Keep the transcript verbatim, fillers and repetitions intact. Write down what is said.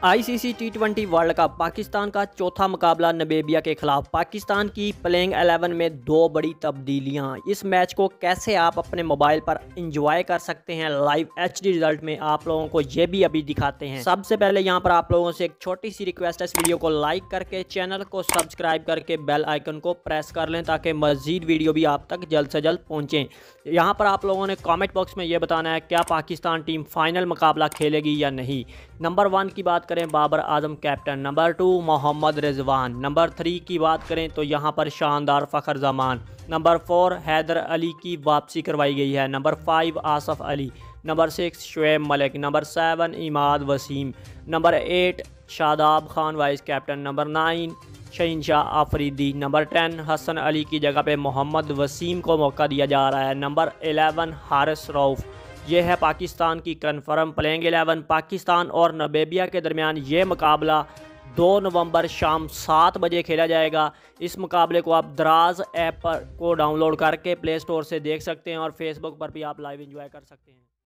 ICC T twenty world cup Pakistan का चौथा मुकाबला नामीबिया के खिलाफ। पाकिस्तान की प्लेइंग एलेवन में दो बड़ी तब्दीलियां। इस मैच को कैसे आप अपने मोबाइल पर एंजॉय कर सकते हैं लाइव एचडी रिजल्ट में, आप लोगों को ये भी अभी दिखाते हैं। सबसे पहले यहां पर आप लोगों से एक छोटी सी रिक्वेस्ट है, इस वीडियो को लाइक करके चैनल को सब्सक्राइब करके बेल आइकन को प्रेस कर लें ताकि मजीद वीडियो भी आप तक जल्द से जल्द पहुँचें। यहाँ पर आप लोगों ने कॉमेंट बॉक्स में ये बताना है क्या पाकिस्तान टीम फाइनल मुकाबला खेलेगी या नहीं। नंबर वन की बात करें Babar Azam captain, number two Mohammad Rizwan, number three की बात करें तो यहाँ पर शानदार फ़खर जमान, नंबर फोर हैदर अली की वापसी करवाई गई है, number five Asif Ali, number six Shoaib Malik, number seven Imad Wasim, number eight Shadab Khan vice captain, number nine Shaheen Shah Afridi, number ten Hasan Ali की जगह पे मोहम्मद वसीम को मौका दिया जा रहा है, नंबर इलेवन हारिस रऊफ़। ये है पाकिस्तान की कन्फर्म प्लेइंग एलेवन। पाकिस्तान और नामीबिया के दरमियान ये मुकाबला दो नवंबर शाम सात बजे खेला जाएगा। इस मुकाबले को आप दराज ऐप पर को डाउनलोड करके प्ले स्टोर से देख सकते हैं और फेसबुक पर भी आप लाइव एंजॉय कर सकते हैं।